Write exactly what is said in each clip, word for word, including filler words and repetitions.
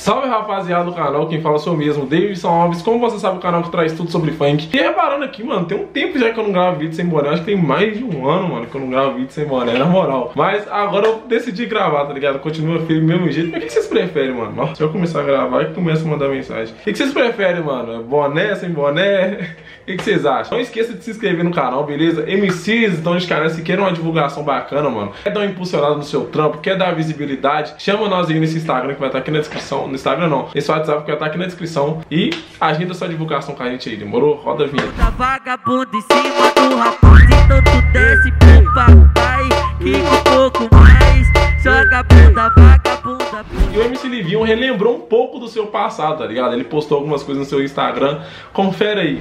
Salve rapaziada do canal, quem fala sou eu mesmo, Davidson Alves. Como você sabe, o canal que traz tudo sobre funk. E reparando aqui, mano, tem um tempo já que eu não gravo vídeo sem boné. Acho que tem mais de um ano, mano, que eu não gravo vídeo sem boné, na moral. Mas agora eu decidi gravar, tá ligado? Continua feio do mesmo jeito. Mas o que vocês preferem, mano? Nossa, se eu começar a gravar, eu começo a mandar mensagem. O que vocês preferem, mano? Boné, sem boné? O que vocês acham? Não esqueça de se inscrever no canal, beleza? M Cs, então de canal, se querem uma divulgação bacana, mano, quer dar uma impulsionada no seu trampo, quer dar visibilidade, chama nós aí nesse Instagram que vai estar aqui na descrição. No Instagram não, nesse WhatsApp que vai estar aqui na descrição. E agenda sua divulgação com a gente aí, demorou? Roda a vinheta. Vagabundo em cima do rapaz, então tu desce pro papai, que um pouco mais, joga a bunda, vagabunda. E o M C Livinho relembrou um pouco do seu passado, tá ligado? Ele postou algumas coisas no seu Instagram, confere aí.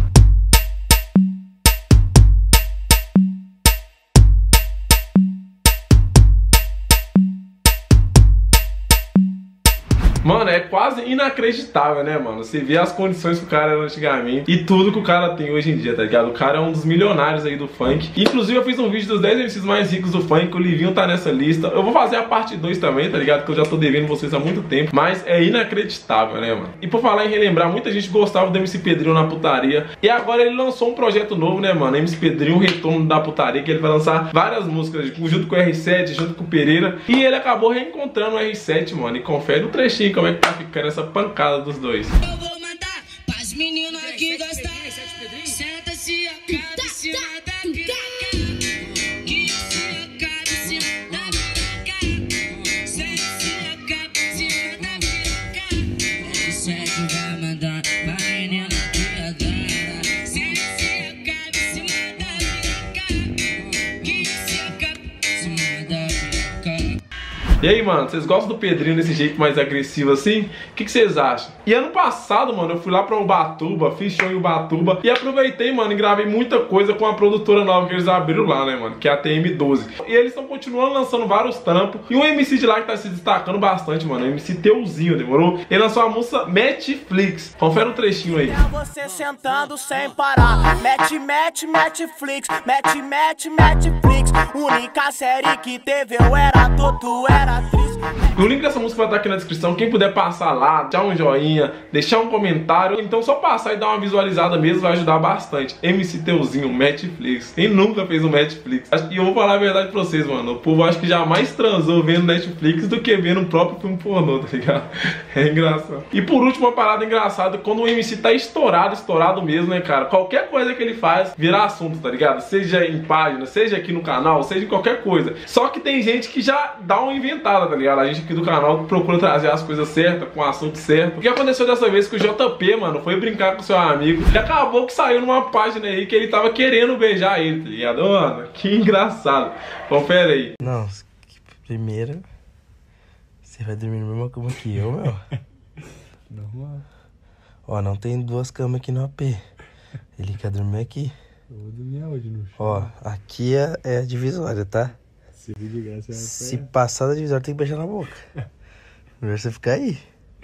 Mano, é quase inacreditável, né, mano? Você vê as condições que o cara era antigamente e tudo que o cara tem hoje em dia, tá ligado? O cara é um dos milionários aí do funk. Inclusive, eu fiz um vídeo dos dez M Cs mais ricos do funk, o Livinho tá nessa lista. Eu vou fazer a parte dois também, tá ligado? Que eu já tô devendo vocês há muito tempo. Mas é inacreditável, né, mano? E por falar em relembrar, muita gente gostava do M C Pedrinho na putaria. E agora ele lançou um projeto novo, né, mano? M C Pedrinho, o Retorno da Putaria, que ele vai lançar várias músicas junto com o R sete, junto com o Pereira. E ele acabou reencontrando o R sete, mano. E confere o trechinho como é que tá ficando essa pancada dos dois. Eu vou mandar pras meninas que gostam. Senta-se, acaba em cima da piroca. Que se acaba em cima da piroca. Senta-se, acaba em cima da piroca. Isso é que vai mandar pra menina que adora. Senta-se, acaba em cima da piroca. Que se acaba em cima da piroca. E aí, mano, vocês gostam do Pedrinho desse jeito mais agressivo assim? O que vocês acham? E ano passado, mano, eu fui lá pra Ubatuba, fiz show em Ubatuba e aproveitei, mano, e gravei muita coisa com a produtora nova que eles abriram lá, né, mano, que é a T M doze. E eles estão continuando lançando vários trampos. E um M C de lá que tá se destacando bastante, mano, é o M C Teuzinho, demorou? Ele lançou a música Netflix. Confere um trechinho aí. É você sentando sem parar. Mete, mete, Netflix. Mete, mete, Netflix. Única série que teve eu era todo, era atriz. E o link dessa música vai estar aqui na descrição. Quem puder passar lá, deixar um joinha, deixar um comentário. Então só passar e dar uma visualizada mesmo vai ajudar bastante. M C Teuzinho, Netflix. Quem nunca fez um Netflix? E eu vou falar a verdade pra vocês, mano. O povo acho que jamais transou vendo Netflix do que vendo o próprio filme pornô, tá ligado? É engraçado. E por último, uma parada engraçada. Quando o M C tá estourado, estourado mesmo, né, cara? Qualquer coisa que ele faz vira assunto, tá ligado? Seja em página, seja aqui no canal, seja em qualquer coisa. Só que tem gente que já dá uma inventada, tá ligado? A gente aqui do canal procura trazer as coisas certas, com o assunto certo. O que aconteceu dessa vez que o J P, mano, foi brincar com seu amigo e acabou que saiu numa página aí que ele tava querendo beijar ele, tá ligado? Mano, que engraçado. Confere aí. Não, primeiro, você vai dormir na mesma cama que eu, meu. Normal. Ó, não tem duas camas aqui no A P. Ele quer dormir aqui. Eu vou dormir aonde no chão? Ó, aqui é, é a divisória, tá? Se de graça, Se passar da divisória, tem que beijar na boca. Melhor você ficar aí.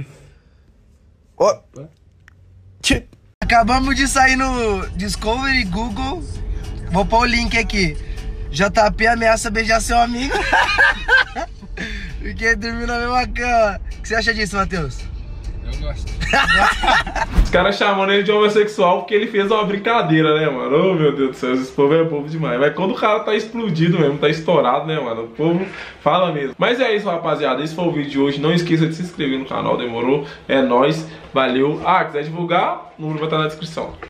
Ó! Tchê. Acabamos de sair no Discovery, Google. Vou pôr o link aqui. J P ameaça beijar seu amigo. Porque dormiu na mesma cama. O que você acha disso, Matheus? Eu gosto. Os caras chamando ele de homossexual porque ele fez uma brincadeira, né, mano? Oh, meu Deus do céu, esse povo é povo demais. Mas quando o cara tá explodido mesmo, tá estourado, né, mano? O povo fala mesmo. Mas é isso, rapaziada. Esse foi o vídeo de hoje. Não esqueça de se inscrever no canal, demorou? É nóis, valeu. Ah, quiser divulgar, o número vai estar na descrição.